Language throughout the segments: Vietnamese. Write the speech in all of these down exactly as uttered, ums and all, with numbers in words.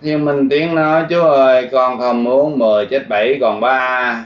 Thì mình tiếng nói: Chúa ơi, con không muốn mười chết bảy còn ba.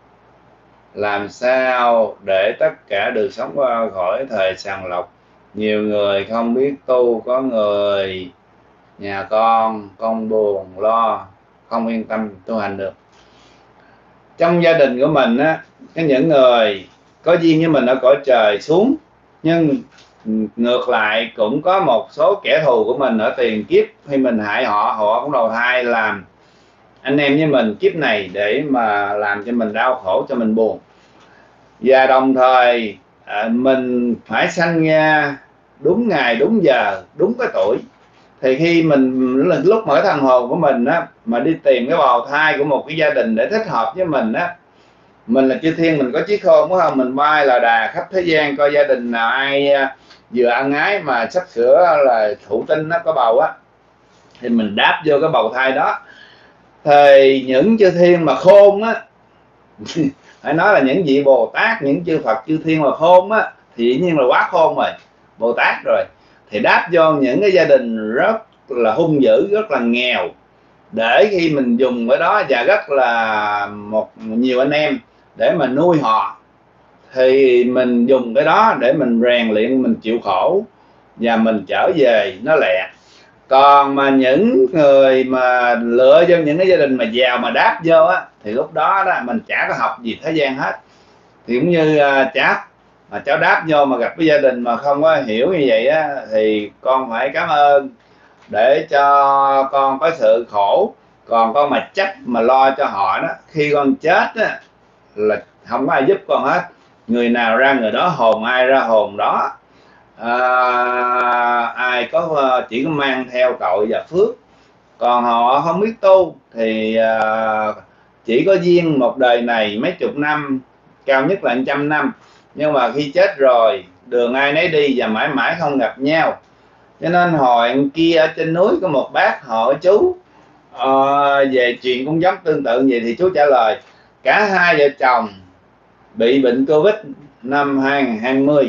Làm sao để tất cả được sống qua khỏi thời sàng lọc? Nhiều người không biết tu, có người nhà con con buồn lo, không yên tâm tu hành được. Trong gia đình của mình á, có những người có duyên với mình ở cõi trời xuống, nhưng ngược lại cũng có một số kẻ thù của mình ở tiền kiếp, khi mình hại họ, họ cũng đầu thai làm anh em với mình kiếp này để mà làm cho mình đau khổ, cho mình buồn. Và đồng thời à, mình phải sanh ra đúng ngày, đúng giờ, đúng cái tuổi. Thì khi mình lúc mà cái thằng hồn của mình á mà đi tìm cái bào thai của một cái gia đình để thích hợp với mình á, mình là chư thiên, mình có trí khôn đúng không, mình bay là đà khắp thế gian coi gia đình nào ai vừa ăn ái mà sắp sửa là thụ tinh nó có bầu á, thì mình đáp vô cái bào thai đó. Thì những chư thiên mà khôn á phải nói là những vị Bồ Tát, những chư Phật chư thiên mà khôn á thì dĩ nhiên là quá khôn rồi, Bồ Tát rồi, thì đáp vô những cái gia đình rất là hung dữ, rất là nghèo, để khi mình dùng cái đó và rất là một nhiều anh em để mà nuôi họ, thì mình dùng cái đó để mình rèn luyện, mình chịu khổ và mình trở về nó lẹ. Còn mà những người mà lựa cho những cái gia đình mà giàu mà đáp vô á, thì lúc đó đó mình chả có học gì thế gian hết. Thì cũng như uh, cháu mà cháu đáp vô mà gặp cái gia đình mà không có hiểu như vậy á, thì con phải cảm ơn để cho con có sự khổ. Còn con mà chấp mà lo cho họ đó, khi con chết á là không có ai giúp con hết, người nào ra người đó, hồn ai ra hồn đó. À, ai có chỉ có mang theo tội và phước. Còn họ không biết tu thì à, chỉ có duyên một đời này mấy chục năm, cao nhất là trăm năm, nhưng mà khi chết rồi đường ai nấy đi và mãi mãi không gặp nhau. Cho nên hồi kia ở trên núi có một bác hỏi chú uh, về chuyện cũng giống tương tự vậy, thì chú trả lời cả hai vợ chồng bị bệnh Covid năm hai nghìn không trăm hai mươi,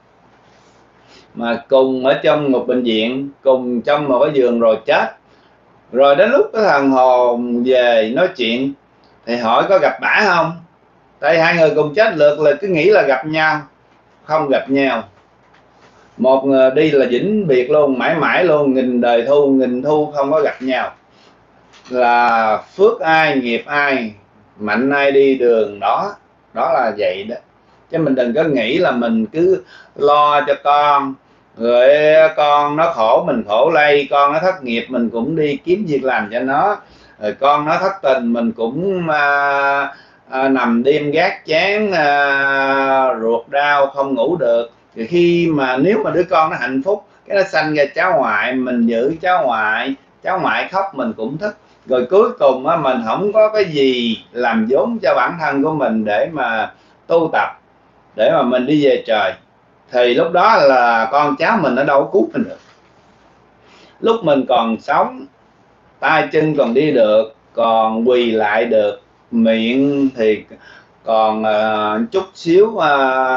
mà cùng ở trong một bệnh viện, cùng trong một cái giường rồi chết. Rồi đến lúc cái thằng hồn về nói chuyện thì hỏi có gặp bả không, tại hai người cùng chết lượt là cứ nghĩ là gặp nhau, không gặp nhau. Một người đi là vĩnh biệt luôn, mãi mãi luôn, nghìn đời thu nghìn thu không có gặp nhau. Là phước ai nghiệp ai, mạnh ai đi đường đó. Đó là vậy đó. Chứ mình đừng có nghĩ là mình cứ lo cho con, rồi con nó khổ mình khổ lây, con nó thất nghiệp mình cũng đi kiếm việc làm cho nó, rồi con nó thất tình mình cũng à, à, nằm đêm gác chán, à, ruột đau không ngủ được. Thì khi mà nếu mà đứa con nó hạnh phúc, cái nó sanh ra cháu ngoại, mình giữ cháu ngoại, cháu ngoại khóc mình cũng thích. Rồi cuối cùng á, mình không có cái gì làm vốn cho bản thân của mình để mà tu tập, để mà mình đi về trời, thì lúc đó là con cháu mình ở đâu có cứu mình được. Lúc mình còn sống, tay chân còn đi được, còn quỳ lại được, miệng thì còn uh, chút xíu uh,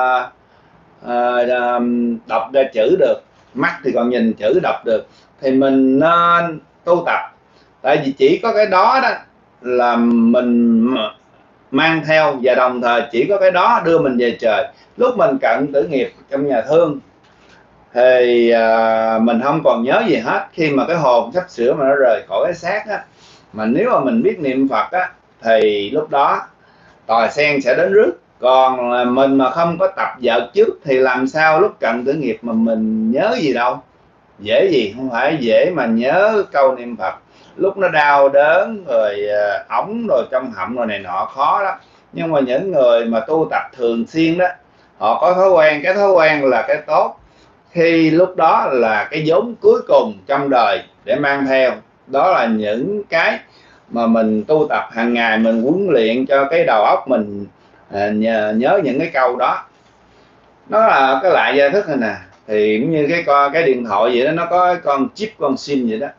uh, đọc ra chữ được, mắt thì còn nhìn chữ đọc được, thì mình nên tu tập. Tại vì chỉ có cái đó đó là mình mang theo, và đồng thời chỉ có cái đó đưa mình về trời. Lúc mình cận tử nghiệp trong nhà thương thì à, mình không còn nhớ gì hết. Khi mà cái hồn sắp sửa mà nó rời khỏi cái xác á, mà nếu mà mình biết niệm Phật á, thì lúc đó tòa sen sẽ đến rước. Còn mình mà không có tập vợ trước thì làm sao lúc cận tử nghiệp mà mình nhớ gì đâu. Dễ gì, không phải dễ mà nhớ câu niệm Phật. Lúc nó đau đớn rồi ống rồi trong họng rồi này nọ khó lắm. Nhưng mà những người mà tu tập thường xuyên đó, họ có thói quen, cái thói quen là cái tốt. Khi lúc đó là cái vốn cuối cùng trong đời để mang theo. Đó là những cái mà mình tu tập hàng ngày, mình huấn luyện cho cái đầu óc mình à, nhớ, nhớ những cái câu đó. Nó là cái lại gia thức này nè. Thì cũng như cái con cái điện thoại vậy đó, nó có con chip, con sim vậy đó.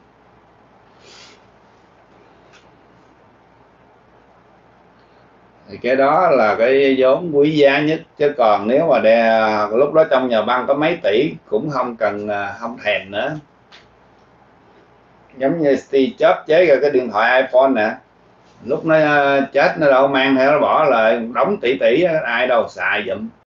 Thì cái đó là cái vốn quý giá nhất. Chứ còn nếu mà đe, lúc đó trong nhà băng có mấy tỷ cũng không cần, không thèm nữa. giống như Steve Jobs chế ra cái điện thoại iPhone nè, lúc nó chết nó đâu mang theo, nó bỏ lại đóng tỷ tỷ ai đâu xài giùm.